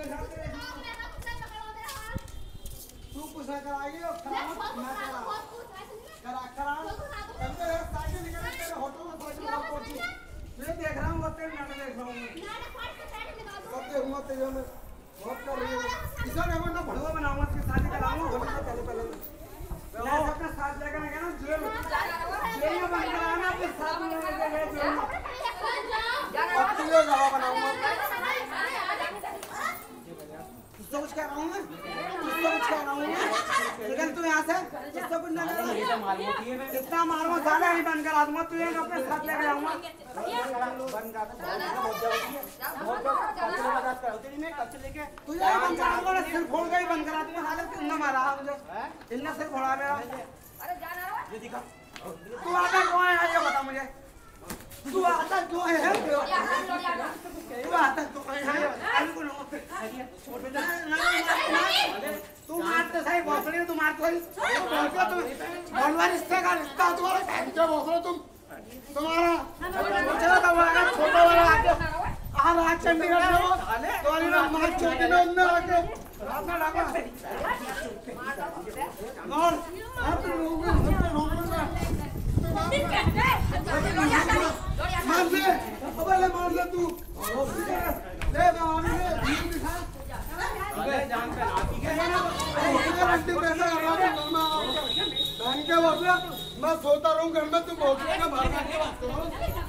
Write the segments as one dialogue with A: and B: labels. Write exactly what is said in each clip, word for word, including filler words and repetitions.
A: तू कुछ ना कराएगी और खराब मैं करा करा करा कल तो यार साइकिल निकले तेरे होटल में साइकिल आप पहुंची मैं देख रहा हूँ तेरे नाटक देख रहा हूँ सबसे हुआ तेरे में बहुत कर रही है इसे मैं ना भड़वा बनाऊंगा इसकी शादी कराऊंगा होली से पहले पहले मैं अपने साथ लेकर गया ना जेल जेल में बंद कराना अपने साथ में लेकर गए जेल अब तुझे दवा बनाऊंगा सोच क्या रहा हूँ मैं सोच क्या रहा हूँ लेकिन तू यहाँ से इससे कुछ ना कर इतना मारूंगा साला नहीं बंद करा दूंगा तू यहाँ अपने साथ लेकर जाऊंगा बंद करा तुझे बंद करा दूंगा सिर फोड़ के ही बंद करा दूंगा हालत इतना मारा मुझे इतना सिर फोड़ा मेरा तू आता कौन है ये बता मुझे तू आता क्यों है तू आता क्यों है तू मारते सही भोसड़ी तू मारते सही तुम भगवान रिश्ते का रिश्ता तुम्हारा क्या भोसड़ो तुम तुम्हारा चलो तो वाला छोटा वाला आके आ रहा चंडीगढ़ से वो तुम्हारी ना मार चोटी में अंदर आके अपना लगा और आप लोग मार दे अबे ले मार ले तू ले मार ले भीख दिखा अबे जान पे आती है ना रंडी पैसा कर रहा हूं मैं बहन के बोल मैं सोता रहूं घर में तू बोल के मार के बात करो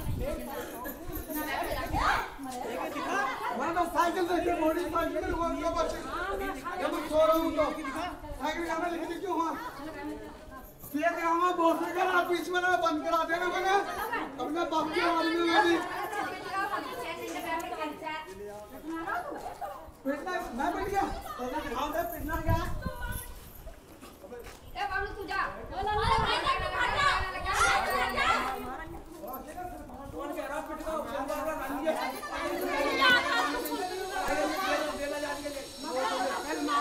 A: मैं तो साइकिल से मोड़ी साइकिल को को बच्चे जब मैं सो रहा हूं तो साइकिल का मैं लेके क्यों हुआ ये गांव बोल के ना बीच में ना बंद करा देना मैंने अपने बाप की आदमी वाली पिटना मैं पिट गया तेरा गांव से पिटना क्या ए बाबू तू जा बोला ना भाई जा कौन कह रहा पिट दो बार-बार रंग दिया बेला जान के कल मार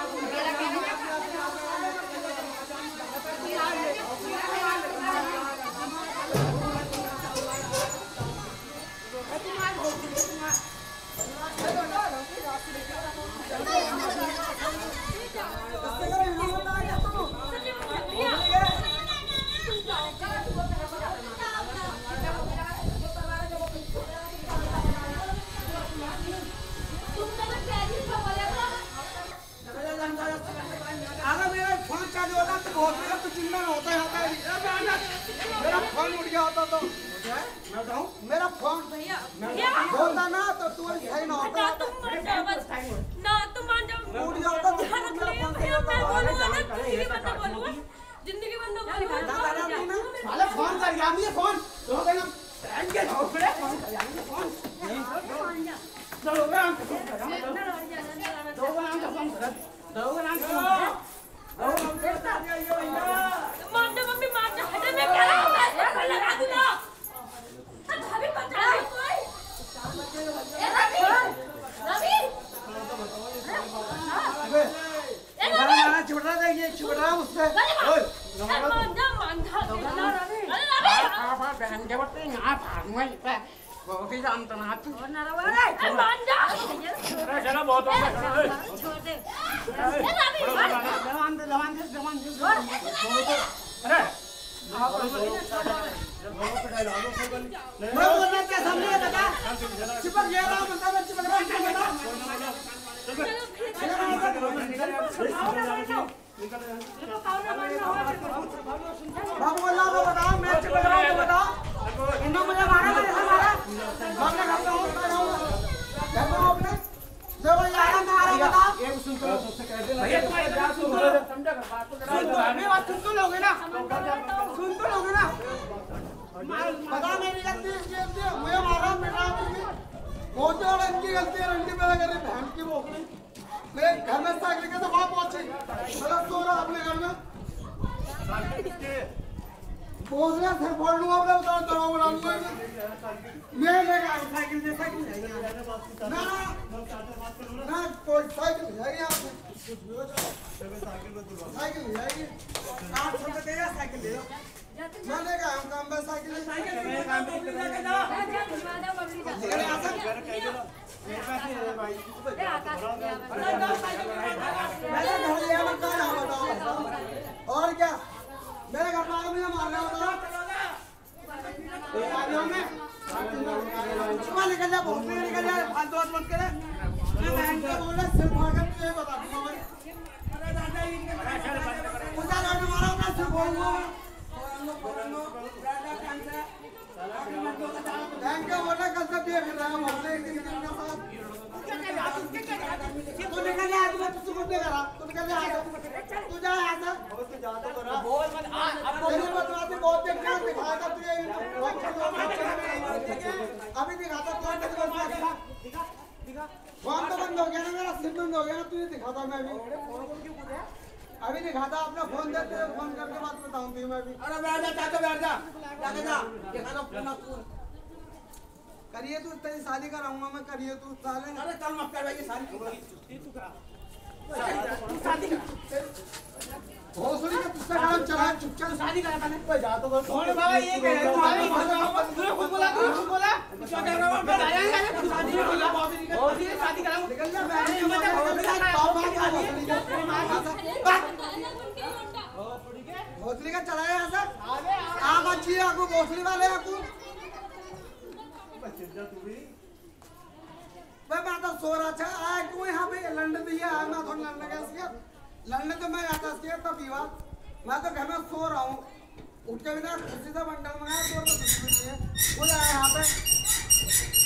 A: मेरा फोन उड़ गया होता तो मैं जाऊं मेरा फोन बोलता ना तो तू सही ना होता
B: ना तुम मान जाओ
A: उड़ गया होता तो
B: मेरा फोन मैं बोलूंगा ना जिंदगी बंद बोलूंगा जिंदगी बंद बोलूंगा
A: साले फोन कर गया मुझे फोन तो कहना रैंक के जाओ पड़े फोन कर गया फोन चलो मैं हम फोन कर रहा हूं दो बार हम फोन कर दो बार हम फोन
B: मान दे मम्मी मान दे हटे मैं क्या रहा हूं मैं लगा दूंगा भाभी बचा कोई ए रवि रवि ए रवि
A: छुट रहा है ये छुट रहा मुझसे
B: ओए मान जा मान जा अरे रवि
A: आप बहन के बच्चे यहां भागूंगा इसे बहुत ही जानता ना तू
B: ना रवि मान जा
C: अरे चलो बहुत हो गया
B: छोड़ दे ए रवि
A: जवान दे जवान दे जवान दे
C: अरे
A: मैं बोलना क्या समझे दादा चिपक गया था बंदा में चिपक रहा है बाबू अल्लाह को बताओ मैं चिपक रहा हूं बताओ इन्होंने मुझे मारा मेरे से मारा हमने घर पे हूं घर पे हूं अपने जब यार मैं आ रहा बताओ
C: एक सुन तो भैया तुम्हारी बात सुन तो समझा कर बात तो
A: मेरी बात सुन तो लोगे ना सुन तो लोगे ना पता मेरी गलती इसकी गलती है मुझे मारा मेरा बहुत ज्यादा इनकी गलती है रंडी पैदा कर रही बहन की बोकड़ी मैं घर में साइकिल के तो वहां पहुंची मैं सो रहा अपने घर में बोल रहा फिर बोल लूंगा अपने बताओ दवा बना लूंगा मैं लेगा साइकिल दे साइकिल ना ना कोई साइकिल है यहाँ पे साइकिल ले जाएगी आठ सौ रुपये देगा साइकिल ले लो मैं लेगा हम काम पे साइकिल साइकिल काम पे लेके जाओ
B: ए आकाश
A: मैंने घर लिया मैं कहाँ जाऊँ बताओ। और क्या मेरे घर वालों मुझे मारना बताओ। सुबह निकल जा बहुत निकल जा फालतू बात मत करे। मैं बहन के बोल रहा सिर्फ भागम तुझे बता दूंगा मैं। पूजा लौट मारा अपना सिर्फ बोलूँगा। बहन के बोल रहा कल से भी फिर रहा हूँ हमने एक दिन का साथ। तू निकल जा तू तू कुछ नहीं करा तू निकल जा तू जा यहाँ से। तू जा तो करा।
C: बोल मत आ अब
A: तेरी बदमाशी बहुत देखना दिखाया था तुझे अभी दिखाता तो तेरी बदमाशी
C: दिखा दिखा
A: फोन तो बंद हो गया ना मेरा सिम बंद हो गया ना तुझे दिखाता मैं अभी अभी दिखाता अपना फोन दे तेरे फोन करके बात बताऊं तुझे मैं अभी।
C: अरे बैठ जा चाचा बैठ जा जाके जा दिखा दो अपना फोन
A: करिए तू तेरी शादी कराऊंगा मैं करिए तू साले।
C: अरे चल मत कर भाई शादी तू करा तू शादी कर
A: भोसड़ी का तुझसे काम चला चुपचाप
C: शादी करा पहले
A: पे जा तो
C: कौन बाबा ये कह रहे हो तूने खुद बोला तू खुद बोला क्या कर रहा है मैं आया है तू शादी नहीं बोला बहुत ही शादी कराऊं
A: निकल जा मैं भोसड़ी का चलाया यहाँ से आ बच्ची आपको भोसड़ी वाले आपको मैं मैं तो सो रहा था आए क्यों यहाँ पे लंडन दिया है मैं थोड़ा लंडन गया इसके लंडन तो मैं आता इसके तब पीवा मैं तो घर में सो रहा हूँ उठ के बिना खुशी से बंडल मंगाया तो कुछ नहीं है वो आया यहाँ पे